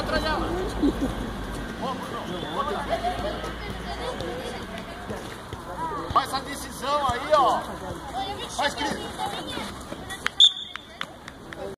atrás dela. Faz essa decisão aí, ó. Faz, Cris.